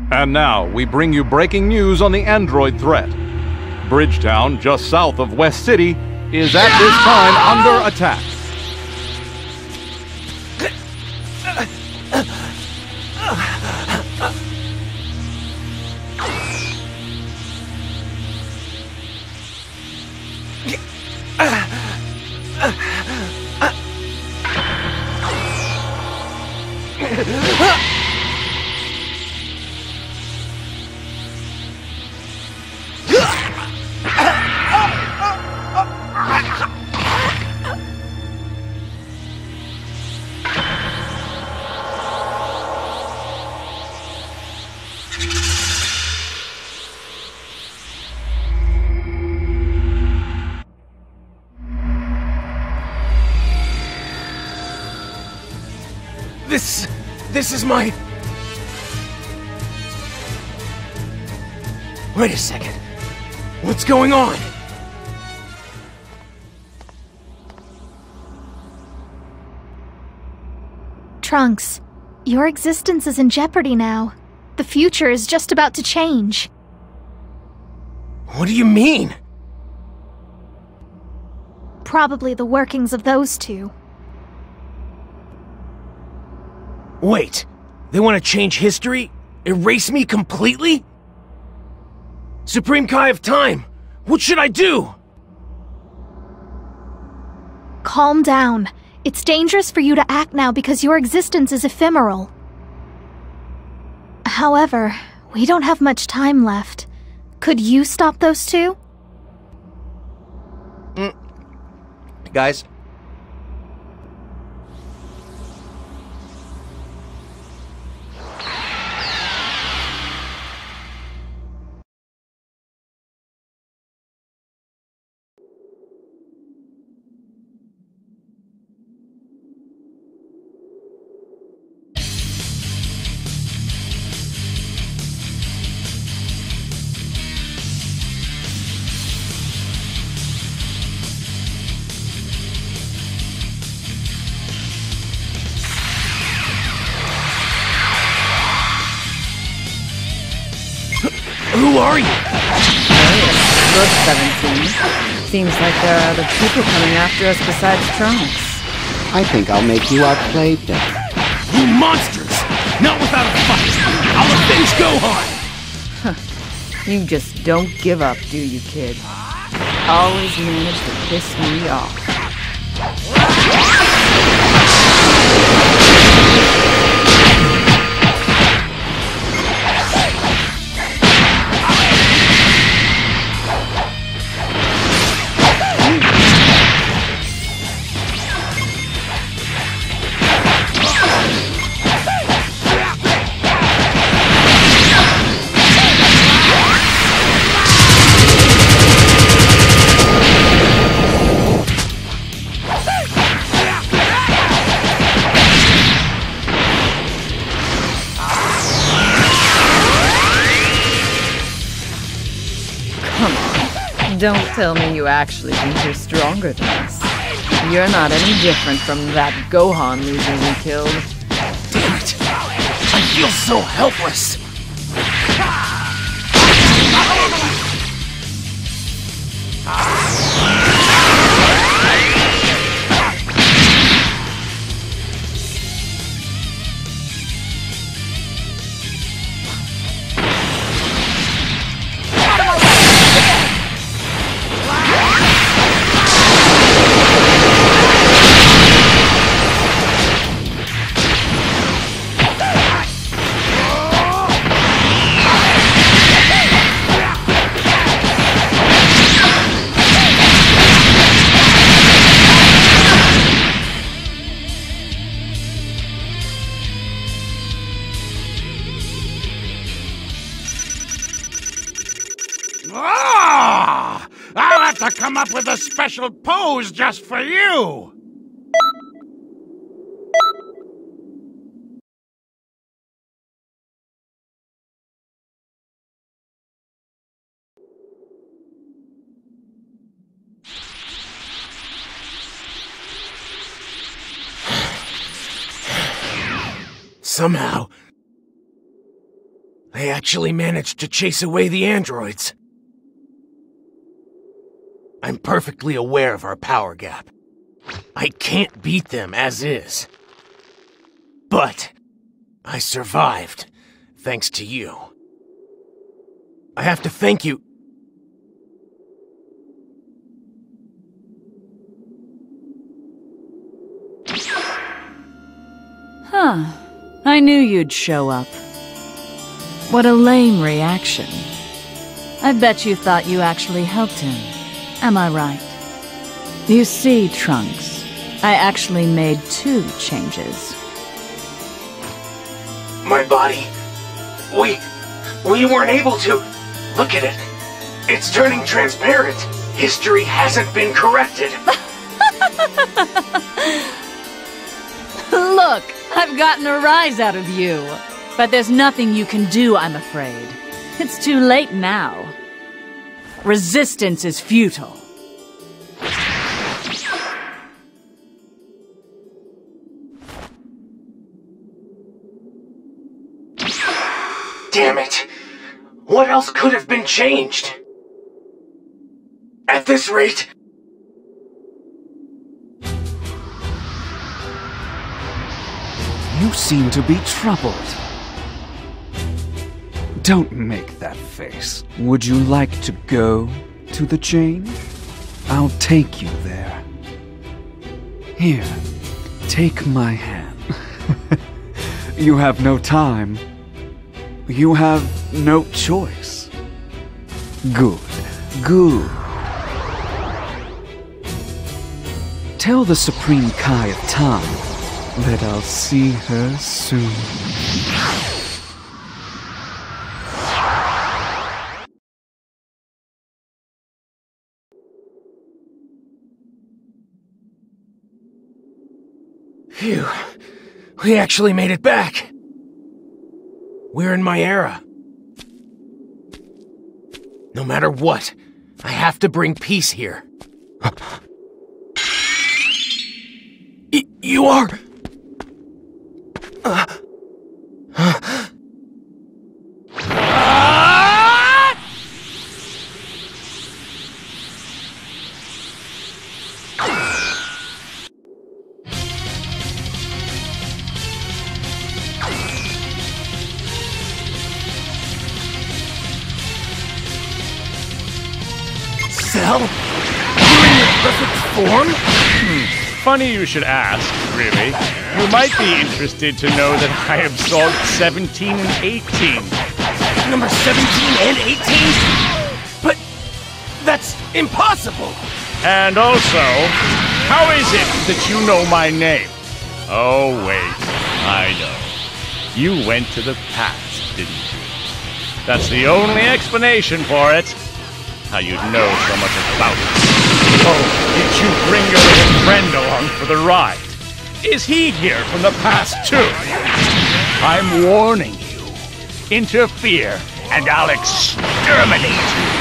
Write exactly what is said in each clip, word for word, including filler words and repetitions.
And now, we bring you breaking news on the android threat. Bridgetown, just south of West City, is at this time under attack. This... this is my... Wait a second. What's going on? Trunks, your existence is in jeopardy now. The future is just about to change. What do you mean? Probably the workings of those two. Wait, they want to change history? Erase me completely? Supreme Kai of Time, what should I do? Calm down. It's dangerous for you to act now because your existence is ephemeral. However, we don't have much time left. Could you stop those two? Mm. Guys. Who are you? Good seventeen. Seems like there are other people coming after us besides Trunks. I think I'll make you outplayed them. You monsters! Not without a fight! I'll avenge Gohan! Huh. You just don't give up, do you, kid? Always manage to piss me off. Don't tell me you actually think you're stronger than us. You're not any different from that Gohan loser we killed. Damn it! I feel so helpless! Ah! I'll have to come up with a special pose just for you! Somehow, I actually managed to chase away the androids. I'm perfectly aware of our power gap. I can't beat them as is. But I survived, thanks to you. I have to thank you. Huh. I knew you'd show up. What a lame reaction. I bet you thought you actually helped him. Am I right? You see, Trunks, I actually made two changes. My body... We... We weren't able to... Look at it. It's turning transparent. History hasn't been corrected. Look, I've gotten a rise out of you. But there's nothing you can do, I'm afraid. It's too late now. Resistance is futile. Damn it. What else could have been changed? At this rate... You seem to be troubled. Don't make that face. Would you like to go to the change? I'll take you there. Here, take my hand. You have no time. You have no choice. Good, good. Tell the Supreme Kai of Time that I'll see her soon. Phew. We actually made it back. We're in my era. No matter what, I have to bring peace here. Y- you are... Uh... Huh? Cell? You're in your perfect form? Hmm. Funny you should ask, really. You might be interested to know that I absorbed seventeen and eighteen. Number seventeen and eighteen? But that's impossible! And also, how is it that you know my name? Oh, wait. I know. You went to the past, didn't you? That's the only explanation for it. How you'd know so much about it. Oh, did you bring your little friend along for the ride? Is he here from the past, too? I'm warning you. Interfere, and I'll exterminate you.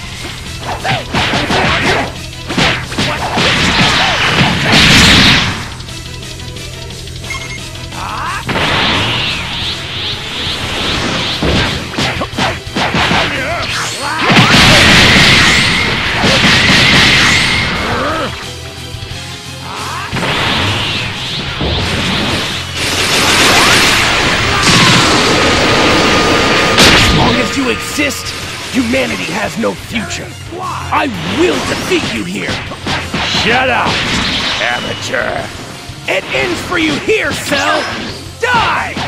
You exist, humanity has no future. I will defeat you here. Shut up, amateur. It ends for you here, Cell. Die!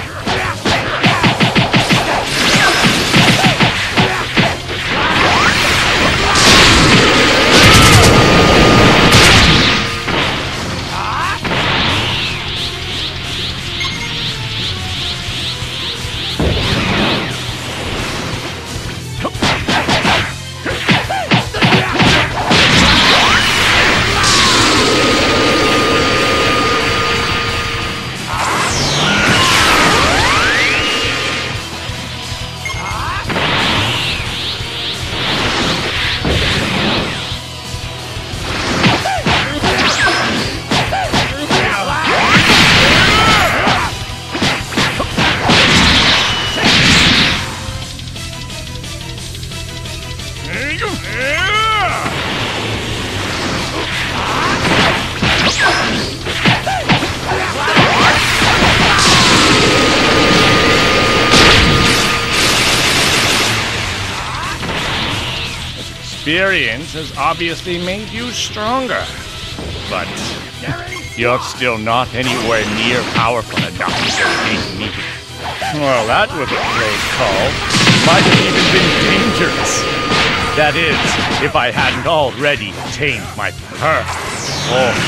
experience has obviously made you stronger. But you're still not anywhere near powerful enough to defeat me. Well, that was a close call. Might have even been dangerous. That is, if I hadn't already tamed my perfect form.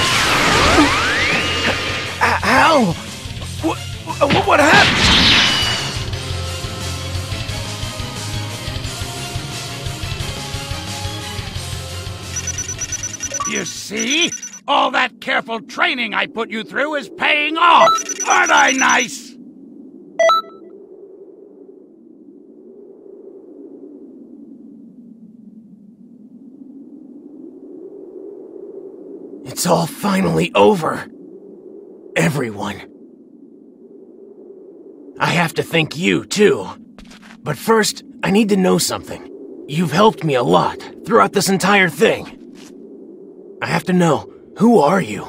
Ow! What, what, what happened? You see? All that careful training I put you through is paying off! Aren't I nice? It's all finally over. Everyone. I have to thank you, too. But first, I need to know something. You've helped me a lot throughout this entire thing. I have to know, who are you?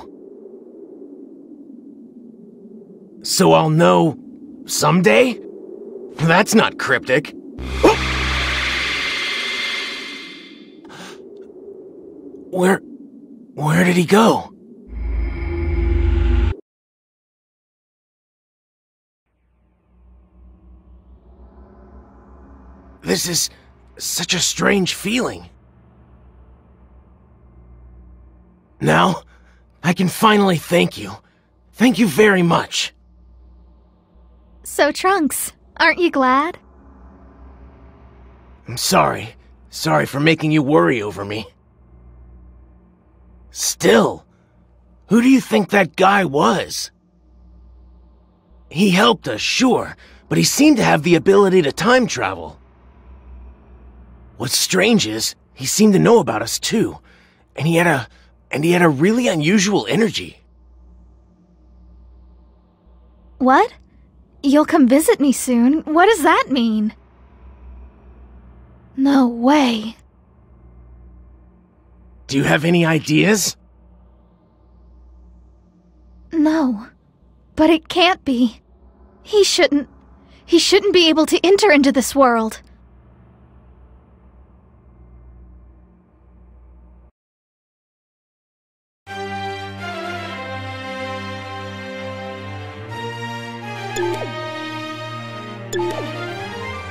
So I'll know someday? That's not cryptic. Where... where did he go? This is such a strange feeling. Now, I can finally thank you. Thank you very much. So, Trunks, aren't you glad? I'm sorry. Sorry for making you worry over me. Still, who do you think that guy was? He helped us, sure, but he seemed to have the ability to time travel. What's strange is, he seemed to know about us too, and he had a... and he had a really unusual energy. What? You'll come visit me soon? What does that mean? No way. Do you have any ideas? No. But it can't be. He shouldn't... He shouldn't be able to enter into this world. You